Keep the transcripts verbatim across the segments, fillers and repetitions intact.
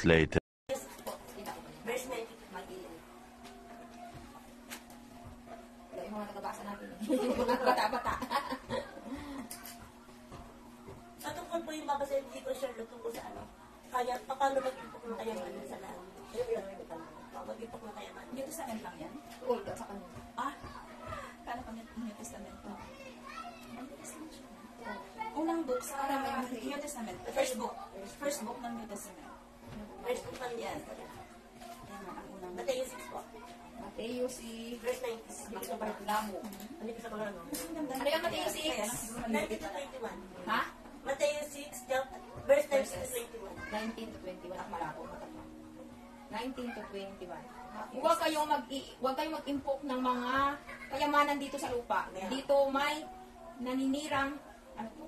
minutes later. Verse nineteen, mag-ilan. Wala yung mga nagabasa natin. Mga bata-bata. At tungkol po yung babasahin dito, Charlotte, tungkol sa ano, kaya, paano mag-impok ng kayamanan sa lahat? Mag-impok ng kayamanan. New Testament lang yan? Old at saka new. Ah, kala pa New Testament. Oh. New Testament siya. Unang book sa New Testament. First book. First book ng New Testament. Verse two man yan. Yan ang unang. Mateo six po. Mateo si... Verse nineteen. Ang sobrang lamo. Ano ka sa mga ano? Ano yung Mateo six? nineteen to twenty-one. Ha? Mateo six, verse nineteen to twenty-one. nineteen to twenty-one. Ako malabo. nineteen to twenty-one. Huwag kayong mag huwag kayong mag-impok ng mga kayamanan dito sa lupa. Dito may naninirang ano po?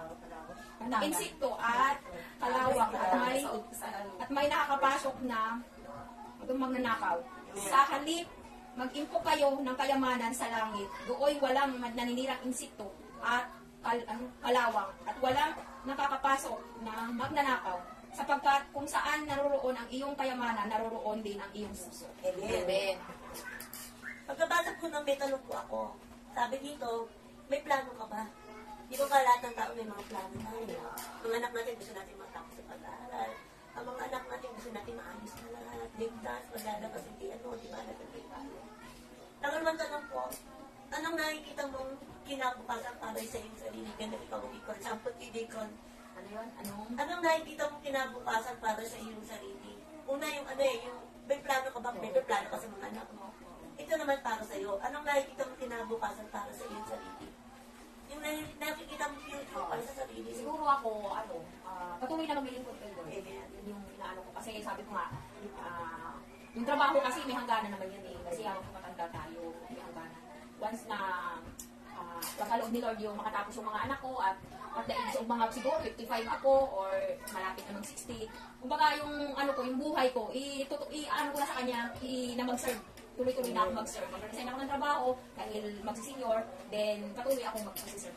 Insekto at kalawak at may at may nakakapasok na itong magnanakaw. Sa halip, mag-impok kayo ng kayamanan sa langit. Doon walang naninirang insekto at kal ano, kalawang at walang nakakapasok na magnanakaw. Sapagkat kung saan naroroon ang iyong kayamanan, naroroon din ang iyong puso. Amen. Amen. Pagkabasa ko ng may tanong po ako, sabi dito, may plano ka ba? Di ba ka lahat ng tao may mga plano tayo? Mga anak natin gusto natin matapos sa pag-aaral. Ang mga anak natin gusto natin maayos na lahat, ligtas, maglalabas hindi ano, di ba? Nagkakaibahan. Tanong naman tanong po, anong nakikita mong kinabukasan para sa iyong sarili? Ganun ikaw, for example, kay Deacon. Ano yun? Anong? Anong nakikita mong kinabukasan para sa iyong sarili? Una yung ano eh, yung may plano ka ba? May plano ka sa mga anak mo. Ito naman para sa iyo. Anong nakikita mong kinabukasan para sa iyong sarili? Yung nakikita mong future para sa sarili. Siguro ako, ano, uh, patuloy na maglilingkod kay Lord. Amen. Yun yung inaano ko. Kasi sabi ko nga, uh, yung trabaho kasi may hangganan naman yun eh. Kasi habang matanda tayo, may hangganan. Once na uh, pagkaloob ni Lord yung makatapos yung mga anak ko at at the age of mga siguro fifty-five ako or malapit na mag sixty. Kumbaga yung ano ko, yung buhay ko, i, i ano ko na sa kanya, i, na mag-serve. Tuloy-tuloy na ako mag-serve. Mag-resign ako ng trabaho dahil mag-senior, then patuloy ako mag-serve.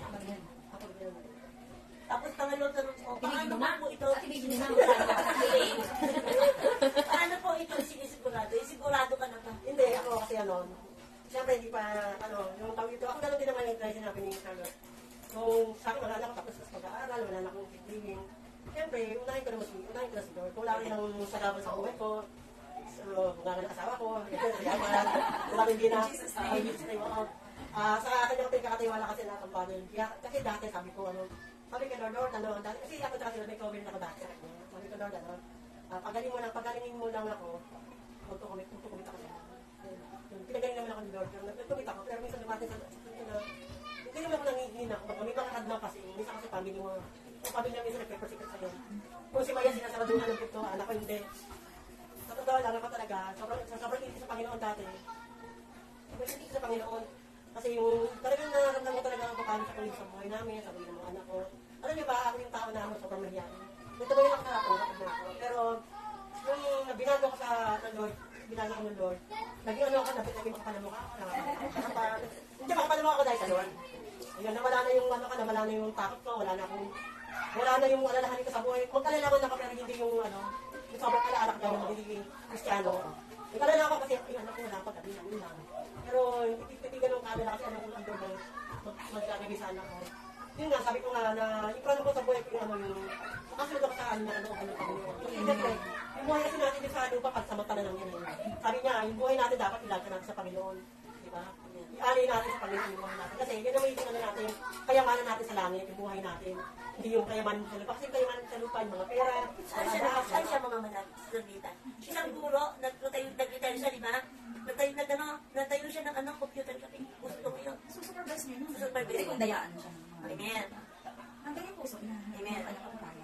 Tapos pangalawang tanong ko, paano na po ito? At ibigin na. Paano po ito sinisigurado? Isigurado ka na ba? Hindi, ako kasi ano, siyempre hindi pa, ano, yung tawag ito, ako na lang din naman yung try sinabi ni Charlotte. Kung sa akin, wala na ako tapos sa pag-aaral, wala na akong living. Siyempre, unahin ko na mas, unahin ko na si Lord. Kung wala rin ang sagabal sa buhay ko, so, wala na asawa ko, yaman, wala rin din na, ay, Jesus na yung, ah, sa akin ako pinakatiwala kasi na akong panel. Kasi dati sabi ko, ano, sabi ko, Lord, Lord, ano, dati, kasi ako tsaka sila may comment ako dati. Sabi ko, Lord, ano, uh, pagaling mo lang, pagalingin mo lang ako, magtukumit, magtukumit ako siya. Pinagaling naman ako ni Lord, nagtukumit ako, pero minsan dumating sa, hindi naman ako nangihina. May mga hadlang kasi. Minsan kasi pamilya mo. Kung pamilya minsan nagpe-persecute sa'yo. Kung si Maya sinasaraduhan ng pito, anak ko hindi. Sa totoo lang ako talaga. Sobrang, sobrang hindi sa Panginoon dati. Sobrang hindi sa Panginoon. Kasi yung talagang nararamdaman ko talaga ang paano sa kulit sa buhay namin, sa buhay ng mga anak ko. Alam niyo ba, ako yung tao namin sobrang mahiyain. Ito ba yung ako sa ako, na ako. Pero yung binago ko sa Lord, binago ko ng Lord, naging ano ako, naging makapal na mukha ako. Hindi makapal na mukha ako dahil sa Lord. Ayan, nawala na yung ano ka, nawala na yung takot ko, wala na akong, wala na yung alalahanin ko sa buhay. Kung kalalaman ako, pero hindi yung ano, yung sobrang alaalak na yung magiging Kristiyano. Yung kalala ako kasi, yung anak ko wala pa, gabi lang, yun lang. Pero, titigan ng kalala kasi ano kung ang doon mag-alagay sa anak ko. Yun nga, sabi ko nga na, yung plano ko sa buhay ko yung ano yung, makasunod ako sa ano na ano, ano, Panginoon. Kasi, siyempre, yung buhay kasi natin yung sa lupa, pagsamantala lang yan eh. Sabi niya, yung buhay natin dapat ilagay natin sa Panginoon. Diba? I-alay natin sa Panginoon yung buhay natin. Kasi yun naman yung ano natin, kayamanan natin sa langit, yung buhay natin. Hindi yung kayamanan sa lupa. Kasi yung kayamanan sa lupa, yung mga pera. Saan siya, saan siya mga manapit sa Bita? Isang guro, nagtayo, nagtayo siya, di ba? Nagtayo, nagano, nagtayo siya ng anong computer siya. Gusto ko yun. Supervise niya nun. Supervise. Kasi kung dayaan siya. Amen. Ang ganyan puso na. Amen. Ano ang bayan?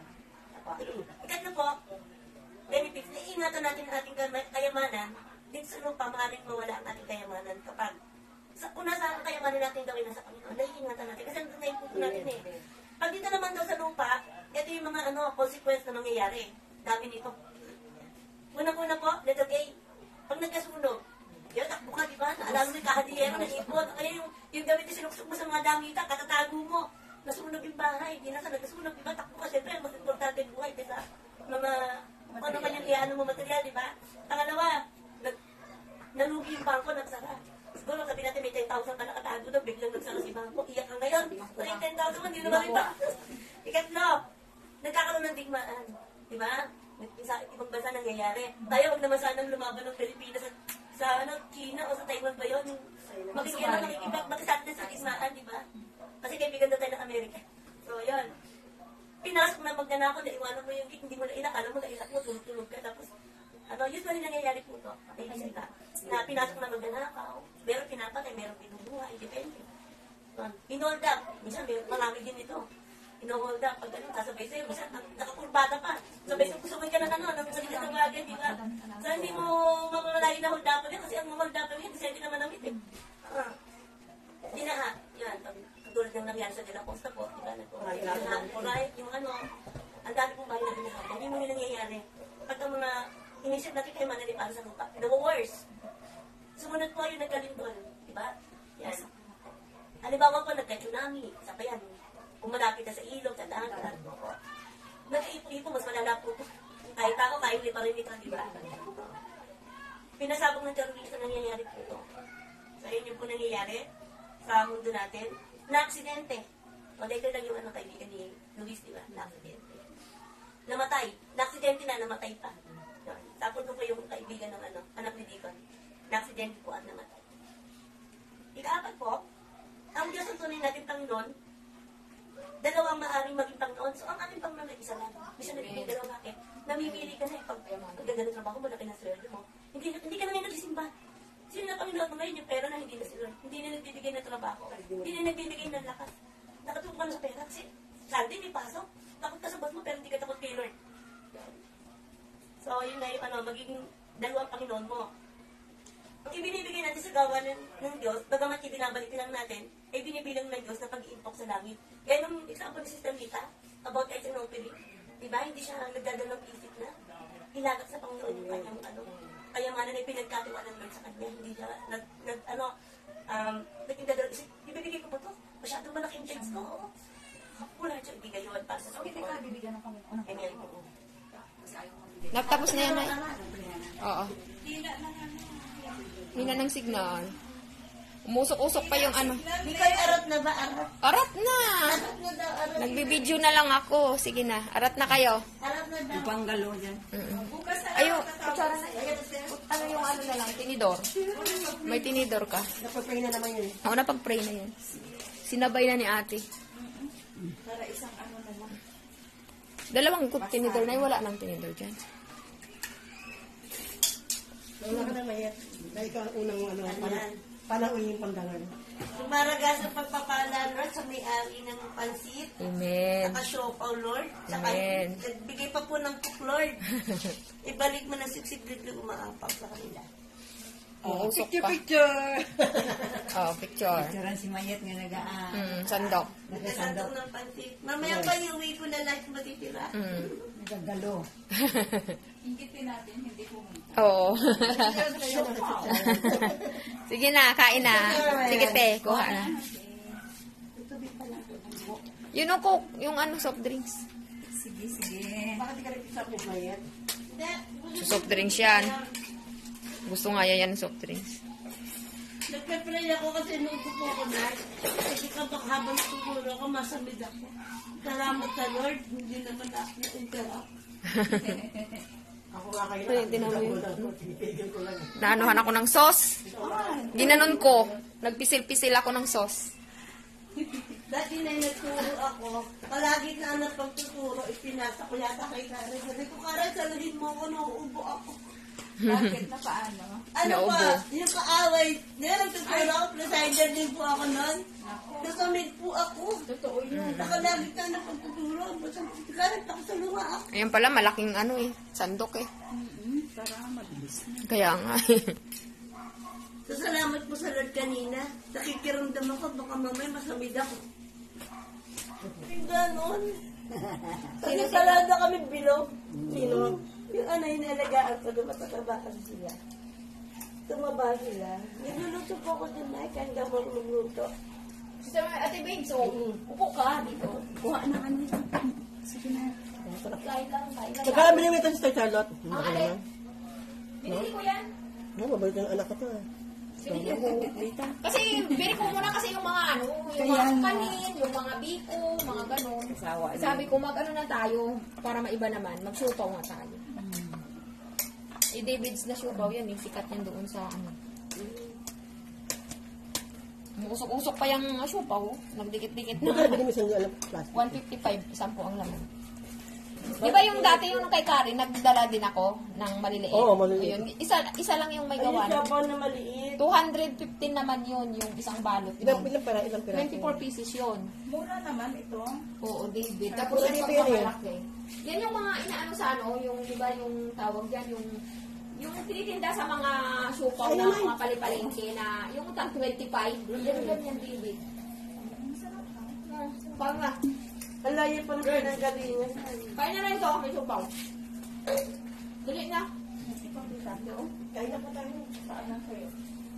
Ikatlo po, benefits, iingatan natin ang ating kayamanan. Dito sa lupa, maaaring mawala ang ating kayamanan kapag sa una sa kayamanan natin gawin na sa Panginoon, naiingatan natin. Kasi nandun na yung puto natin eh. Pag dito naman daw sa lupa, ito yung mga ano, consequence na mangyayari. Dami nito. Unang-una po, letter A. Pag nagkasunog, yan, takbo ka, di ba? Naalala mo yung kahadiyero na ipon. Kaya yung, yung gamit na sinuksok mo sa mga damita, katatago mo. Nasunog yung bahay. Hindi na sa nagkasunog, di ba? Takbo ka, siyempre, mas importante buhay kaysa mga Kung ano kanyang iano mo material, di ba? Pangalawa, nag, nalugi yung bangko, nagsara. Siguro sabi natin may ten thousand ka nakatago doon, biglang nagsara si bangko, iyak ka ngayon. So yung ten thousand mo, hindi naman ito. Ikatlo, nagkakaroon ng digmaan. Di ba? Sa ibang bansa nangyayari. Tayo, wag naman sanang lumaban ng Pilipinas sa, sa ano, China o sa Taiwan ba yun? Makikita, makikipag, makisakit sa digmaan, di ba? Kasi kaibigan na tayo ng Amerika. So, yun. Pinasok na magnanakaw, naiwanan mo yung gate, hindi mo na ilak, alam mo na ilak mo, tulog-tulog ka, tapos, ano, usually nangyayari po ito, na, na pinasok na magnanakaw, meron pinapatay, meron pinubuhay, depende. So, in-hold up, minsan, may, marami din ito. In-hold up, pag ganun, sasabay sa'yo, minsan, nakakurbata pa, sabay susunod ka ng ano, ng salita ng bagay, di ba? So, hindi mo mamamalayin na hold up yan, kasi ang hold up yan, disente naman ng itim. Ah, hindi na ha, yan, tulad ng nangyari sa De La Costa po, di ba? Nag-riot, yung ano, ang dami pong bahay na binahagan. Hindi mo nila nangyayari. Pag ang mga inisip natin kayo manali para sa lupa, the worst. Sumunod po yung nagkalindol, di ba? Yan. Halimbawa po, nagka-tsunami, isa pa yan. Kung malapit ka sa ilog, sa dagat. Nag-ipo-ipo, mas malala po. Kahit ako, kahit hindi pa rin ito, di ba? Pinasabog ng terrorista nangyayari po ito. Sa inyo po nangyayari sa mundo natin, na-aksidente. O, dito lang yung ano, kaibigan ni Luis, di ba? Na-aksidente. Namatay. Na-aksidente na, namatay pa. Tapos ko po yung kaibigan ng ano, anak ni Deacon. Na-aksidente po at namatay. Ika-apat po, ang Diyos ang tunay natin Panginoon, dalawang maaaring maging Panginoon. So, ang ating Panginoon ay isa lang. Bisa nagiging dalawa. Bakit? Namimili ka na eh. Pag ganda ng trabaho mo, laki na sweldo mo. Hindi, hindi ka na ngayon nagsisimba. Sino na Panginoon mo ngayon yung pera na hindi na sila. Hindi na nagbibigay ng trabaho. Hindi na nagbibigay ng lakas. Nakatutok ka na sa pera kasi Sunday may pasok. Takot ka sa boss mo pero hindi ka takot kay Lord. So, yun na yung ano, magiging dalawang Panginoon mo. Ang ibinibigay natin sa gawa ng, ng Diyos, bagamat ibinabalik lang natin, ay binibilang ng Diyos na pag-iimpok sa langit. Kaya nung example ni Sister Mita, about ethnopathy, di ba, hindi siya nagdadalang isip na, ilagat sa Panginoon yung kanyang ano, kayamanan ay pinagkatiwanan ng Lord sa kanya, hindi siya, nag, nag ano, um, nagdadalang isip, ibibigay ko ba ito? Masyadong malaking checks ko, oo. Wala siya, ibigay yun para sa Okay, teka, bibigyan ng Panginoon. Amen. Kasi ayaw mo bibigyan. Natapos na yan, ay. Oo. Tila na nga na. Hina ng signal. Umusok-usok pa yung ano. Hindi kayo arat na ba? Arat? Arat na! Arat na daw, arat. Nagbibideo na lang ako. Sige na. Arat na kayo. Arat na daw. Panggalo dyan. Bukas na Ayo, lang. kutsara na. Ano yung ano na lang? Tinidor. May tinidor ka. Napapray na naman yun. Ako na pag-pray na yun. Sinabay na ni ate. Para isang ano na lang. Dalawang kup tinidor na yun. Wala nang tinidor dyan. Wala ka na mayat. Dahil ka ang unang ano, pana- panauhin yung pandangan. Sumaraga sa pagpapala, Lord, sa may-ari ng pansit, Amen. saka siopaw, Lord, saka Amen. nagbigay pa po ng cook, Lord. Ibalik mo na siksik dito umaapaw sa kanila. Oh, usok Picture, pa. picture! Oh, picture. Tsaran si Mayet nga nagaan. Mm, sandok. Nagkasandok ng pansit. Mamaya pa iuwi ko na lahat matitira. Mm. Nagagalo. Ingitin natin, hindi pumunta. Oo. Sige na, kain na. Sige te, kuha na. Yun ang coke, yung ano, soft drinks. Sige, sige. Bakit di ka rin picture ni mayat? Hindi. So, soft drinks yan. Gusto nga yan ng soft drinks. Nagpe-pray ako kasi nuupo po ako na. Kasi kapag habang siguro ako, masamid ako. Salamat sa Lord, hindi naman ako na-interrupt. Ako nga kayo Ay, tinan mo yun. Tinipigil ko lang. Naanuhan ako ng sauce. Ginanon ko. Nagpisil-pisil ako ng sauce. Dati na nagturo ako, palagi na anak pang tuturo, ipinasa ko yata kay Karen. Sabi ko, Karen, salahin mo ako, nauubo ako. Bakit na paano? Ano Naubo. pa, yung kaaway, ngayon nagtuturo ako, presider din po ako nun. Nasamid po ako. Totoo yun. Nakalagi na anak pang tuturo. Karen, pakisalunga ako. Ayan pala, malaking ano eh. Sandok eh. Para mabilis na. Kaya nga. So, salamat po sa Lord kanina. Nakikiramdam ako, baka mamay masamid ako. Yung ganon. Sinisalada kami bilog. Sino? Yung ano yung nalagaan ko, dumatatabaan sila. Tumaba sila. Niluluto po ako dun na, kaya hanggang magluluto. Ate Babe, so, upo ka dito. Kuha na kanila. Sige na. Sarap. Kain lang, kain lang. Magkala bilhin mo ito si Sister Charlotte. Ang alin? Binili ko yan. No, mabait yung anak ko to eh. Kasi, bili ko muna kasi yung mga ano, yung mga kanin, yung mga biko, mga ganon. Asawa na. Sabi ko, mag-ano na tayo, para maiba naman, mag-supaw nga tayo. Eh, David's na supaw yan eh, sikat yan doon sa ano. Usok-usok pa yung uh, supaw, nagdikit-dikit Magkala na. bilhin mo sa alam plastic. one fifty-five, sampo ang laman. Di ba yung dati yung kay Karen, nagdala din ako ng maliliit? Oo, maliliit. Ayun, isa, isa lang yung may gawa. na maliit. two hundred fifteen naman yun, yung isang balot. Ilang, nun. ilang pera, ilang pera. twenty-four pieces yun. Mura naman ito. Oo, David. Ah, Tapos puro yung David pagmamalaki. Yan yung mga inaano sa ano, yung, di ba yung tawag dyan, yung yung tinitinda sa mga supaw Ay, na naman. mga palipalengke na yung tag twenty-five. Yan yan yan, David. Parang nga. Ang layo pa ng pinagalingan. Kaya na na ito, may supaw. Dali na. Kain na po tayo. Saan na kayo?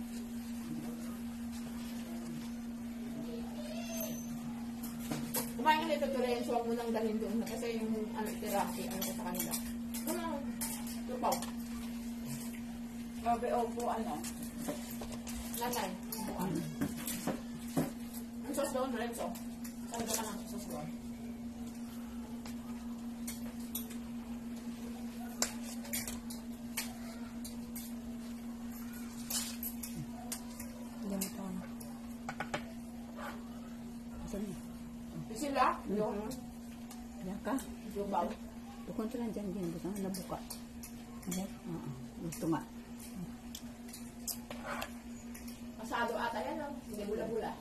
Kumain ka nito, Turenz. Huwag mo nang dalhin doon. Kasi yung ano, therapy, ano ko sa kanila. Ano? Supaw. Grabe, opo, ano. Nanay. Buwan. Ang sauce doon, Lorenzo. Saan ka ng sauce doon? Sila? Yung Yaka. supaw. Bukon ko lang dyan, dyan. Gusto nga nabuka. Ano? Oo. Gusto nga. Masado ata yan, no? Hindi bula-bula.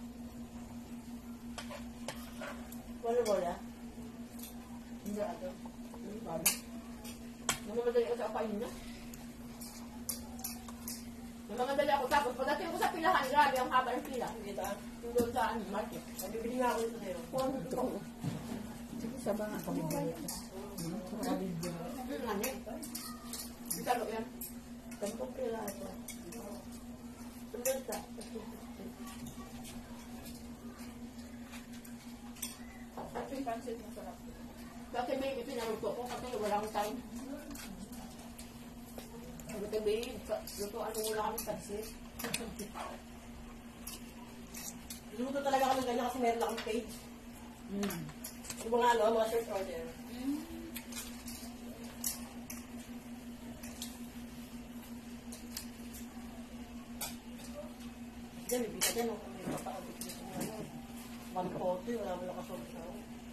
Wala wala. Hindi ato. Hindi ba? Namamadali ako sa kapain niya. Namamadali ako tapos pagdating ko sa pilahan, grabe ang haba ng pila. Dito ah. Yung doon sa ano, market. Bibili nga ako ito sa'yo. Kung ito. Sa ba nga kami balik? Hmm, ano yun? Bitalo yan. Tampong pera ito. Tumulta. Ito yung pansit na sarap. Dati may ipinaluto ko kasi wala akong time. Sabi ko, babe, lutoan mo muna kami pansit. Luto talaga kami ganyan kasi meron akong page. Mm. Yung mga ano, mga short order. Diyan, bibita dyan. May mapakabit dito ng ano. One forty, wala mo nakasolve sa ako.